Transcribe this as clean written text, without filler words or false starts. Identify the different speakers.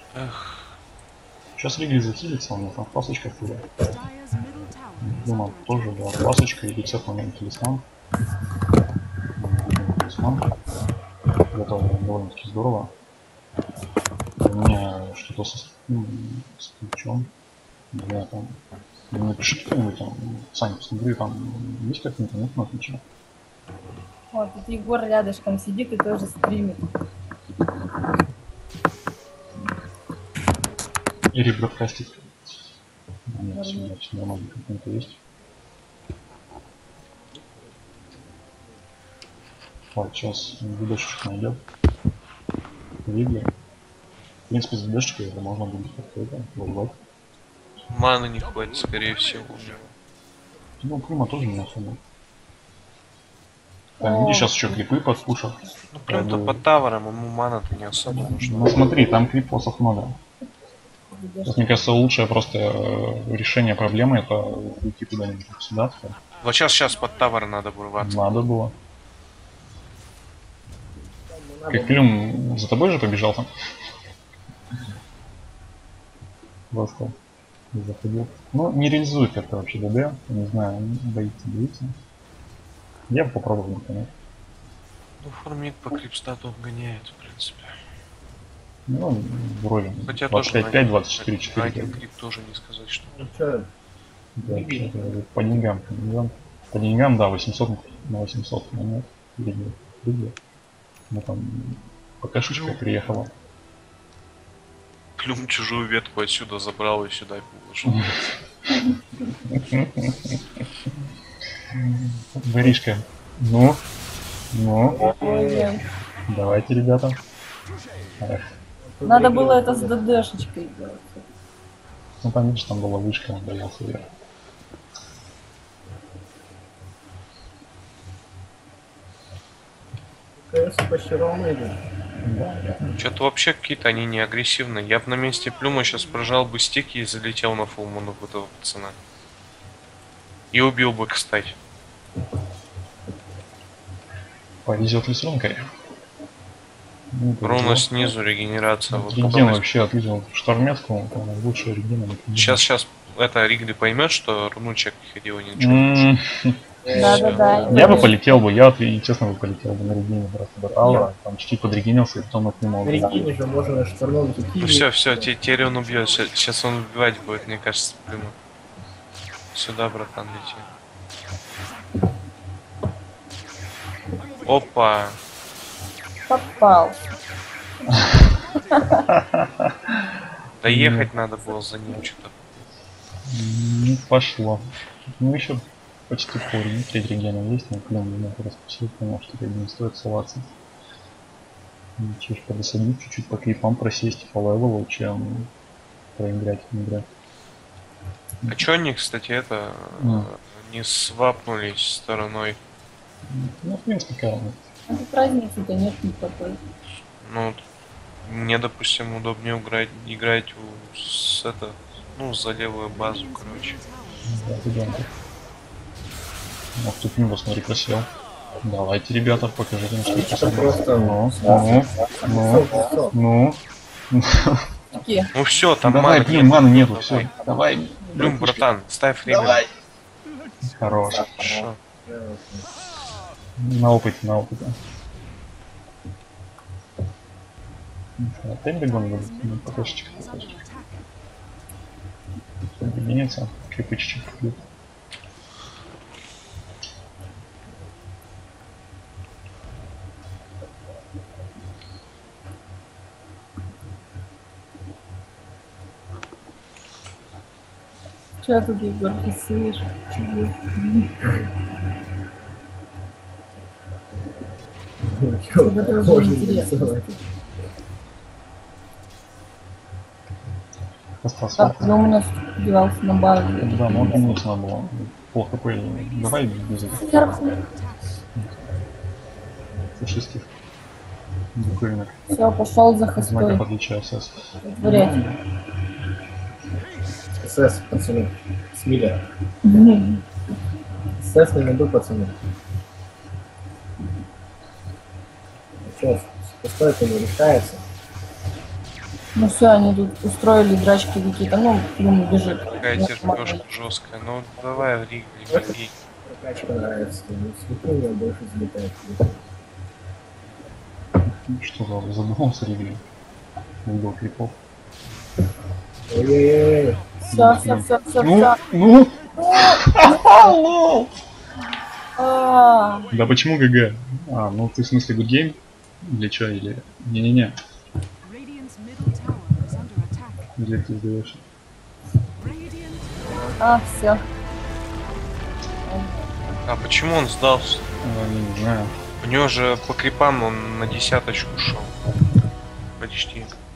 Speaker 1: Эх,
Speaker 2: Сейчас Ригли захилится, у него там пасочка хуя. Думал, тоже, да, пасочка и рецепт момент талисман. Талисман. Это довольно-таки здорово. У меня что-то с ключом. Я там... Напиши кто-нибудь там, Саня, посмотри, там есть как-нибудь на ключе?
Speaker 3: Вот, тут Егор рядышком сидит и тоже стримит.
Speaker 2: Или бродкастик. Нет, все нормально, как-то есть. Вот, сейчас видосик найдет. Видео. В принципе, с видосикой это можно будет как-то это вырвать.
Speaker 1: маны не хватит, скорее всего, у него.
Speaker 2: Ну, Прима тоже не особо. Там, видишь, сейчас еще крипы подпушат.
Speaker 1: Ну, прям-то под тавером ему мана-то не особо нужна.
Speaker 2: Ну, смотри, там крипосов много. Сейчас, мне кажется, лучшее просто решение проблемы это уйти куда-нибудь сюда.
Speaker 1: Вот сейчас под тавер надо вырваться.
Speaker 2: Надо было. Как фильм за тобой же побежал там? Просто заходил. Ну, не реализует как-то вообще ДД. Не знаю, боится. Я бы попробовал, не понять.
Speaker 1: Ну, формик по крипстату гоняет, в принципе.
Speaker 2: Ну, вроде.
Speaker 1: Хотя тоже
Speaker 2: 25-5, 24, 4.
Speaker 1: один крип тоже не сказать, что.
Speaker 2: Да, по деньгам. По деньгам, да, 800 на 800. Но нет, видео. Ну там пока шишка приехала.
Speaker 1: Клюм чужую ветку отсюда забрал и сюда положил.
Speaker 2: Воришка. Ну.
Speaker 3: Ой,
Speaker 2: Давайте, ребята. Эх.
Speaker 3: надо было это с ДДшечкой делать.
Speaker 2: Ну там, видишь, там была вышка, он боялся вверх.
Speaker 4: Почти ровно идет.
Speaker 1: Что-то вообще какие-то они не агрессивные. Я бы на месте Плюма сейчас прожал бы стики и залетел на фулману этого пацана. И убил бы, кстати.
Speaker 2: Повезет ли с рункой? Ну,
Speaker 1: Руна снизу, регенерация. Вот
Speaker 2: Реген
Speaker 1: потом
Speaker 2: вообще отличил штормецку, лучшая Регена.
Speaker 1: Сейчас это Ригли поймет, что руну чекать его ничего.
Speaker 3: Да.
Speaker 2: Я бы полетел бы, я честно бы полетел бы на Регене просто до Таура, там чуть-чуть подрегенился и потом от него.
Speaker 4: На Регине же можно штурмовать
Speaker 1: Ну все, теперь он убьет. Сейчас он убивать будет, мне кажется, Плюма. Сюда, братан, лети. Опа.
Speaker 3: Попал.
Speaker 1: Доехать надо было за ним что-то.
Speaker 2: Не пошло. Ну еще почти поле, треть регена есть, но Клюм меня распустил, понял, что не стоит ссылаться. Чуть подосадить, чуть-чуть по крипам просесть по левелу, чем проиграть, не играть.
Speaker 1: А чё они, кстати, это не свапнулись стороной?
Speaker 2: Ну, в принципе, как.
Speaker 3: Тут разницы-то нет никакой.
Speaker 1: Ну, мне, допустим, удобнее играть за левую базу, короче.
Speaker 2: Да, ребята. Ох, тут Нимбо, смотри, просел. Давайте, ребята, покажите им, что это
Speaker 4: просто.
Speaker 2: Ну.
Speaker 1: Ну все, там
Speaker 2: давай,
Speaker 1: маны
Speaker 2: блин, маны нету, все. Давай.
Speaker 1: Люм, братан, ставь время.
Speaker 2: Давай. Хорош.
Speaker 1: Хорошо.
Speaker 2: На опыте. Тембегон будет, покошечек. Объединится, крепычечек.
Speaker 3: Че тут, Егор, рисуешь? Тебе тоже интересно. Так, ну у меня девался на базу.
Speaker 2: Да, но он умница было. Плохо понял. Давай без этих
Speaker 3: Сверху.
Speaker 2: фашистских диковинок.
Speaker 3: Все, пошел за
Speaker 2: Знаков
Speaker 3: хостой.
Speaker 2: отличия СС.
Speaker 3: Вряд.
Speaker 4: СС, пацаны. Смиля. СС на виду, пацаны. Сейчас, пустой-то не решается.
Speaker 3: Ну все, они тут устроили драчки какие-то, ну, Плюм бежит.
Speaker 1: Какая
Speaker 3: Ну,
Speaker 1: терпешка жесткая. Ну давай, Ригли, беги.
Speaker 4: Прокачка нравится. Слепой у меня больше взлетает.
Speaker 2: Что за задумался Ригли? Видел клипов.
Speaker 4: Ой-ой-ой.
Speaker 3: Все.
Speaker 2: Ну! Лол! Да почему ГГ? А, ну ты в смысле good game? Или чё, или... Не-не-не.
Speaker 5: Radiant's middle tower is under attack.
Speaker 2: Или ты сдаешь?
Speaker 5: Radiant
Speaker 3: Все.
Speaker 1: А почему он сдался?
Speaker 2: Не знаю.
Speaker 1: У него же по крипам он на десяточку шел. Почти.